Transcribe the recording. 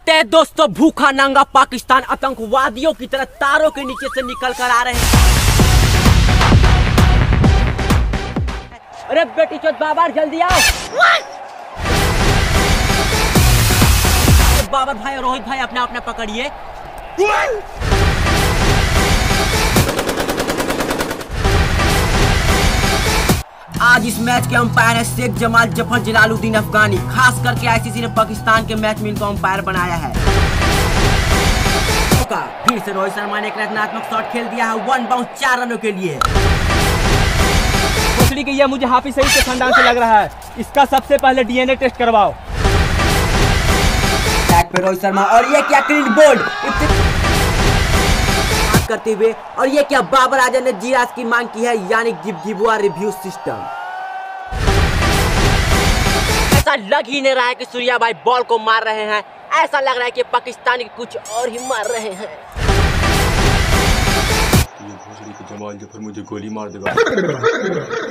देखते हैं दोस्तों, भूखा नंगा पाकिस्तान आतंकवादियों की तरह तारों के नीचे से निकल कर आ रहे हैं। अरे बेटी चोद बाबर जल्दी आओ। बाबर भाई और रोहित भाई अपने अपने पकड़िए। आज इस मैच के अंपायर है शेख जमाल जफर जलालुद्दीन अफगानी। खास करके आईसीसी ने पाकिस्तान के मैच में इनको अंपायर बनाया है। फिर से रोहित शर्मा ने एक रचनात्मक शॉट खेल दिया है, 1 बाउंस 4 रनों के लिए। कोहली की यह मुझे हाफिज सईद के खानदान से लग रहा है, इसका सबसे पहले डीएनए टेस्ट करवाओ। बैक पे रोहित शर्मा और ये क्या क्लीन बोल्ड करते हुए, और ये क्या बाबर आजम ने जिराज की मांग की है, यानी गिबगिबुआ रिव्यू सिस्टम। ऐसा लग ही नहीं रहा है कि सूर्या भाई बॉल को मार रहे हैं, ऐसा लग रहा है कि पाकिस्तानी कुछ और ही मार रहे हैं। ये भोसड़ी के जमाल जफर मुझे गोली मार देगा।